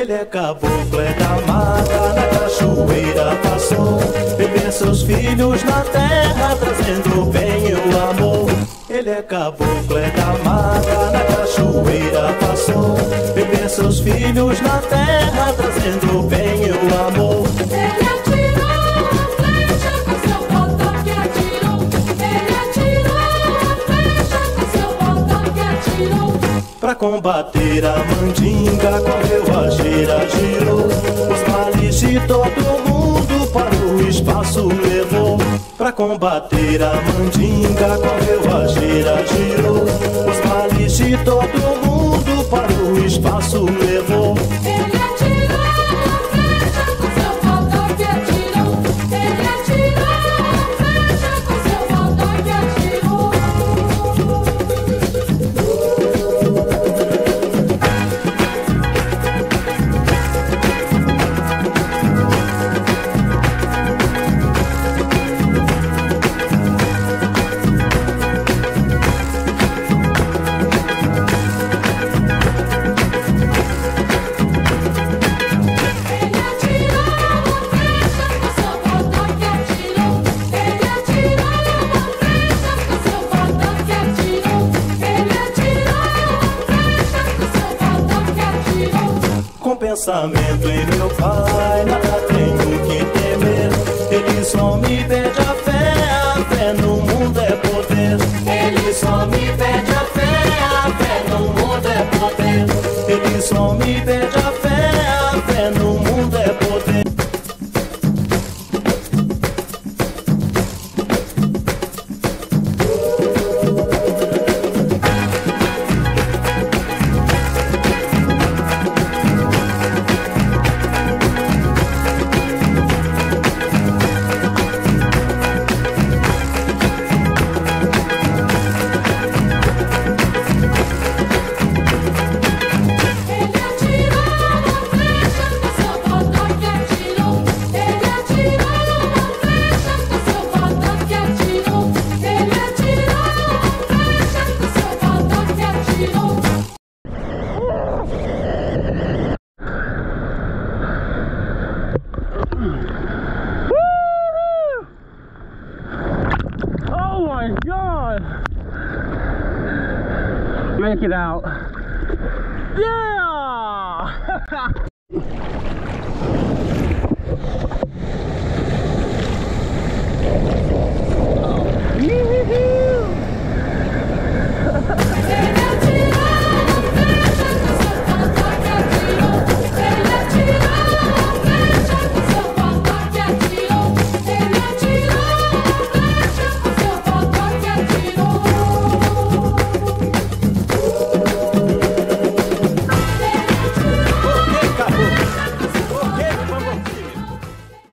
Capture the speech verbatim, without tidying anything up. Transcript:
Ele é caboclo, é da mata, na cachoeira passou. Beber seus filhos na terra, trazendo bem o amor. Ele é caboclo, é da mata, na cachoeira passou. Beber seus filhos na terra, trazendo bem o amor. Ele atirou a flecha com seu botão que atirou. Ele atirou a flecha com seu botão que atirou. Pra combater a mandinga, correu a gira, girou. Os males de todo mundo para o espaço levou. Pra combater a mandinga, correu a gira, girou. Os males de todo mundo para o espaço levou. Ele atirou a flecha com seu botão que atirou. Ele atirou a flecha com seu botão que atirou. Com pensamento em meu pai, nada tenho que temer. Ele só me pede a fé, a fé no mundo é poder. Ele só me pede a fé, a fé no mundo é poder. Ele só me pede a fé, a fé no mundo é poder. Oh my God! Make it out. Yeah!